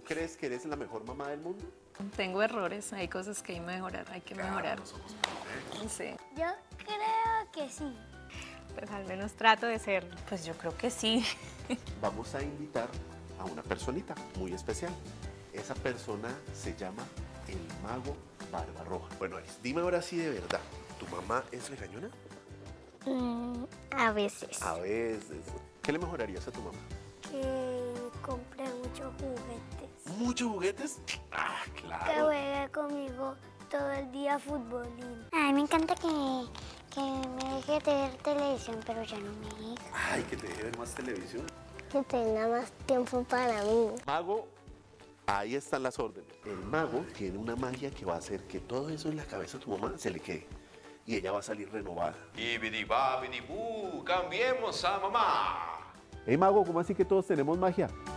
crees que eres la mejor mamá del mundo? Tengo errores, hay cosas que hay que mejorar. No somos perfectos. Sí, Yo creo que sí. pues al menos trato de serlo. Pues yo creo que sí. Vamos a invitar a una personita muy especial. Esa persona se llama el Mago Barbarroja. Bueno, Aris, dime ahora sí de verdad, ¿tu mamá es regañona? A veces. A veces. ¿Qué le mejorarías a tu mamá? Que compre muchos juguetes. ¿Muchos juguetes? Ah, Que claro. juegue conmigo todo el día futbolín. A mí me encanta que me deje ver televisión, pero ya no me deja. Ay, que te deje ver más televisión. Que tenga más tiempo para mí. Mago, ahí están las órdenes. El mago tiene una magia que va a hacer que todo eso en la cabeza de tu mamá se le quede. Y ella va a salir renovada. Bibidi babidi bu, cambiemos a mamá. Hey, mago, ¿cómo así que todos tenemos magia?